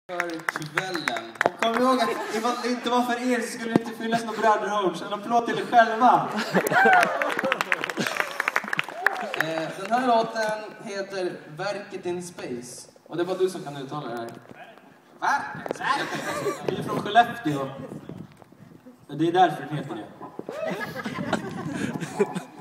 För kvällen. Och kom ihåg att ifall det inte var för er så skulle det inte finnas någon Brotherhood. En applåd till er själva. Den här låten heter Verket in Space. Och det är bara du som kan uttala det här. Verket? Vi är från Skellefteå. Det är därför den heter det.